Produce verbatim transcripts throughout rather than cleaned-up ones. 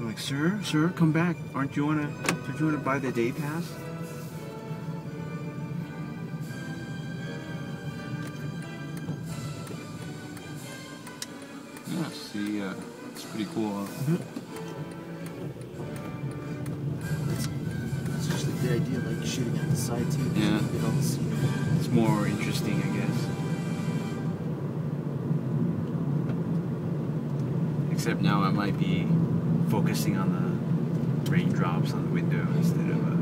like, sir, sir, come back. Aren't you wanna, don't you wanna buy the day pass? Yeah, see, uh, it's pretty cool. Huh? Mm-hmm. It's just a good idea, like shooting at the side too. Yeah. Get all the scenery. It's more interesting, I guess. Except now I might be focusing on the raindrops on the window instead of. Uh,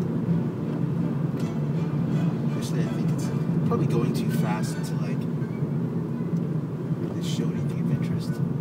Actually, I think it's probably going too fast to like really show anything of interest.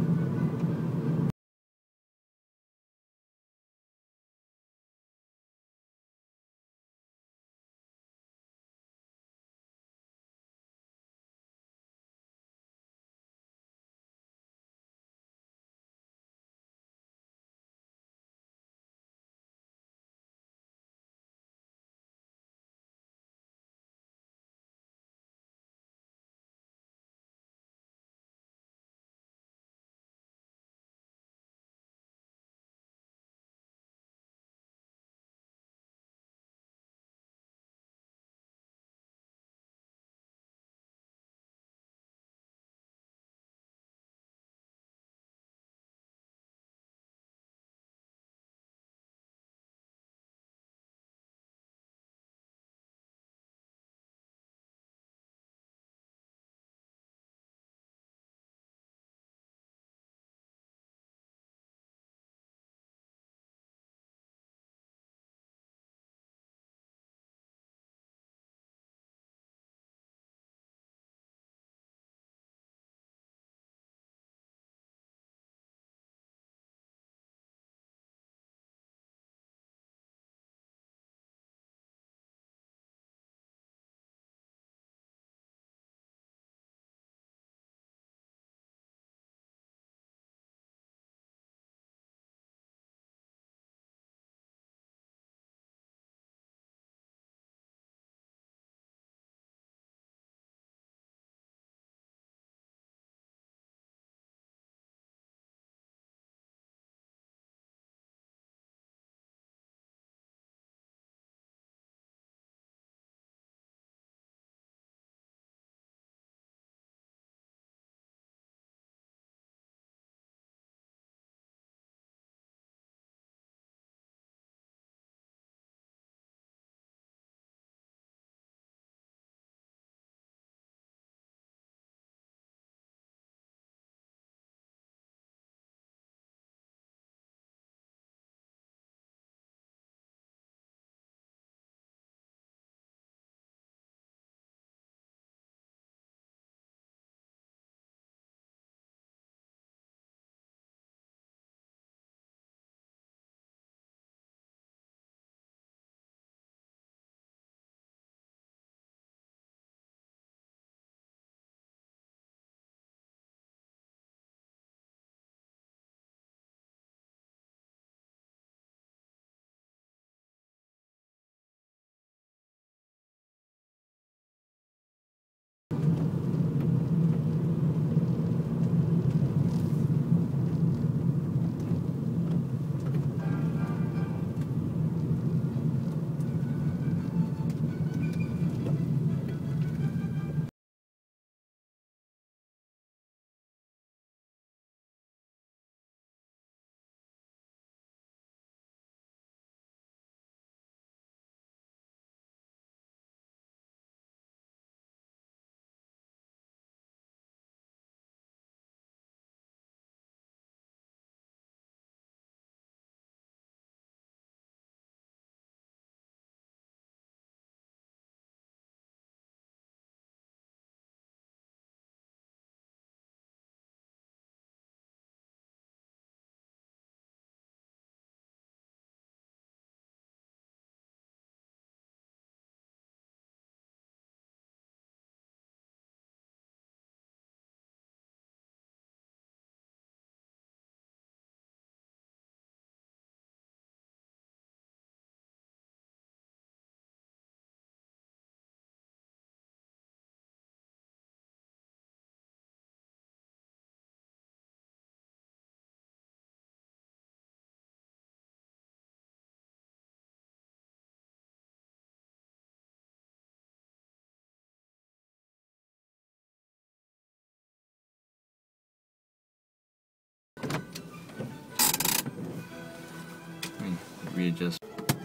readjust.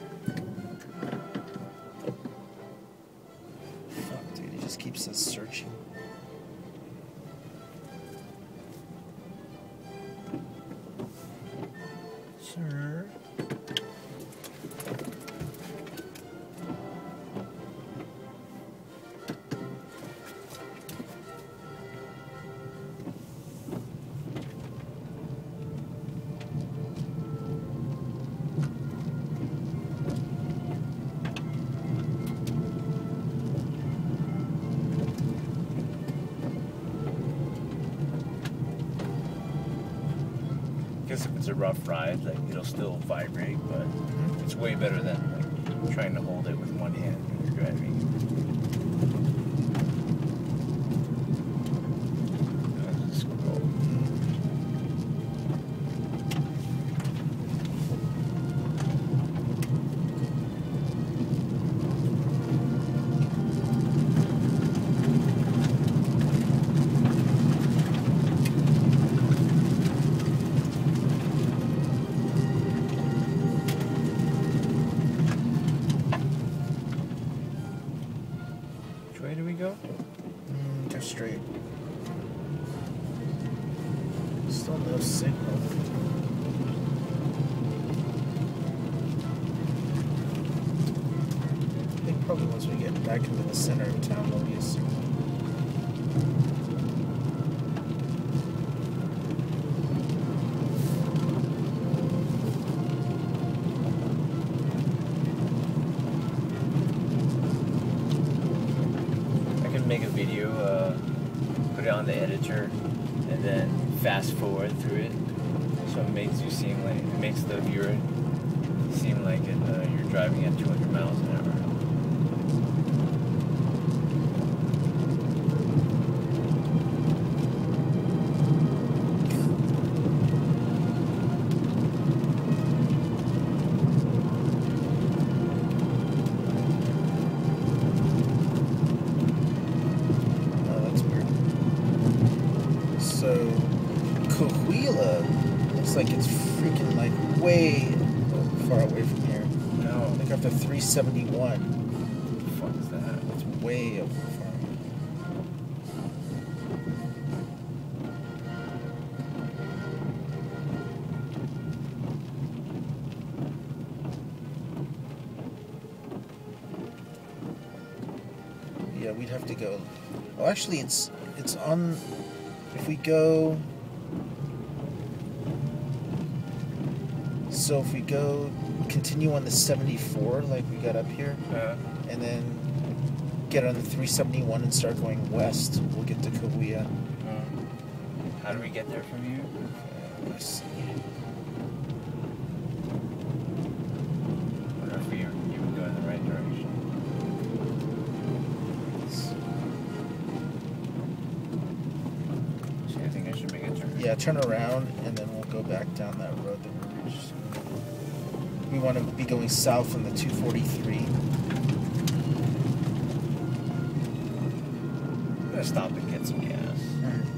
Fuck, dude, it just keeps us searching. Sir. Guess if it's a rough ride, like it'll still vibrate, but it's way better than like trying to hold it with one hand when you're driving. Let's scroll. Which way do we go? Mm, go straight. Still no signal. I think probably once we get back into the center of town, there'll be a signal. Make a video, uh, put it on the editor, and then fast forward through it, so it makes you seem like it makes the viewer seem like it, uh, you're driving at two hundred miles an hour. So, Coahuila looks like it's freaking like way far away from here. No. I think after three seventy-one. What the fuck is that? It's way over far. Yeah, we'd have to go. Oh, actually, it's it's on. If we go, so if we go, continue on the seventy-four like we got up here, Uh, and then get on the three seventy-one and start going west, we'll get to Cahuilla. uh, how do we get there from here? Uh, let's see. I wonder if we even go in the right direction. See, I think I should make a turn. Yeah, turn around and then we'll go back down that road that we were just. We want to be going south on the two forty-three. I'm gonna stop and get some gas.